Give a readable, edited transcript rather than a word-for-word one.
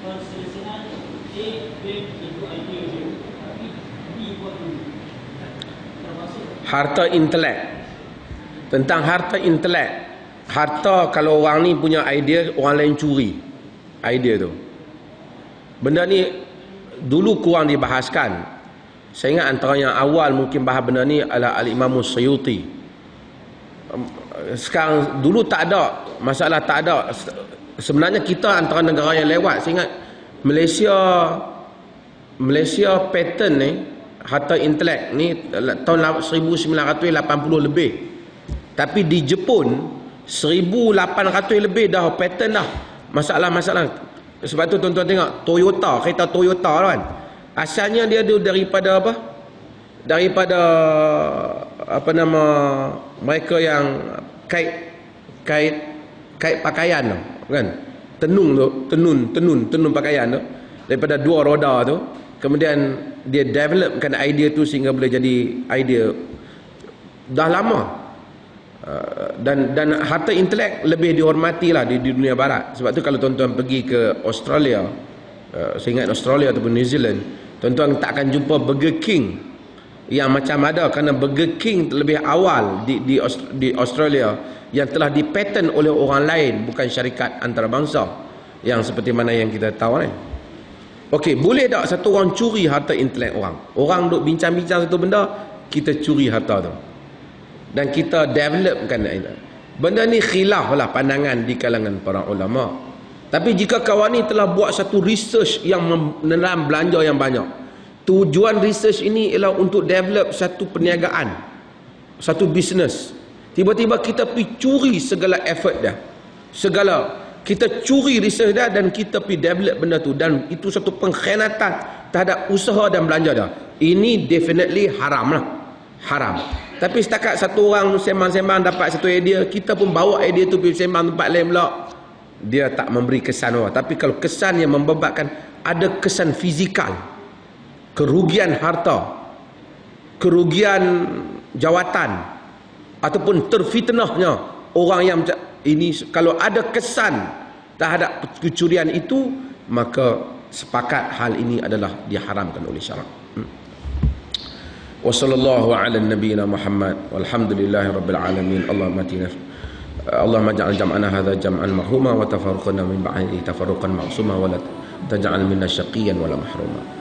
perselisihan A, B itu idea dia, tapi B buat dulu. Termasuk Harta intelek. Tentang harta intelek. Harta kalau orang ni punya idea, orang lain curi idea tu. Benda ni dulu kurang dibahaskan. Saya ingat antara yang awal mungkin bahas benda ni adalah Al-Imam Suyuti. Sekarang dulu tak ada masalah, tak ada. Sebenarnya kita antara negara yang lewat. Saya ingat Malaysia patent ni harta intelek ni tahun 1980 lebih. Tapi di Jepun 1800 lebih dah patent dah. Masalah-masalah. Sebab tu tuan-tuan tengok Toyota, kereta Toyota kan. Asalnya dia daripada apa? Daripada apa nama mereka yang kait pakaian tu, kan? Tenun pakaian tu daripada dua roda tu. Kemudian dia developkan idea tu sehingga boleh jadi idea dah lama. Dan harta intelek lebih dihormati lah di dunia barat. Sebab tu kalau tuan-tuan pergi ke Australia, saya ingat Australia ataupun New Zealand, tuan-tuan tak akan jumpa Burger King yang macam ada, kerana Burger King lebih awal di Australia yang telah dipatent oleh orang lain, bukan syarikat antarabangsa yang seperti mana yang kita tahu ni. Okey, boleh tak satu orang curi harta intelek orang? Orang duk bincang-bincang satu benda, kita curi harta tu dan kita developkan itu. Benda ni khilaf lah pandangan di kalangan para ulama. Tapi jika kawan ni telah buat satu research yang menelan belanja yang banyak, tujuan research ini ialah untuk develop satu perniagaan, satu bisnes, tiba-tiba kita pergi curi segala effort dia, kita curi research dia dan kita pergi develop benda tu, dan itu satu pengkhianatan terhadap usaha dan belanja dia. Ini definitely haram lah, haram. Tapi setakat satu orang sembang-sembang dapat satu idea, kita pun bawa idea tu pergi sembang tempat lain pula, dia tak memberi kesan apa. Tapi kalau kesan yang membebatkan, ada kesan fizikal, kerugian harta, kerugian jawatan, ataupun terfitnahnya orang yang ini, kalau ada kesan terhadap kecurian itu, maka sepakat hal ini adalah diharamkan oleh syarak. Wa sallallahu ala nabiyyina Muhammad walhamdulillahi rabbil alamin. Allahumma ja'al jam'ana hadha jam'an marhuma wa tafarruqana min ba'dihi tafarruqan ma'suma wa la taj'al minna syaqiyyan wa la mahruma.